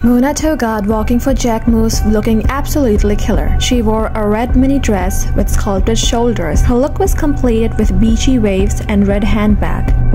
Mona Tougaard walking for Jacquemus, looking absolutely killer. She wore a red mini dress with sculpted shoulders. Her look was completed with beachy waves and red handbag.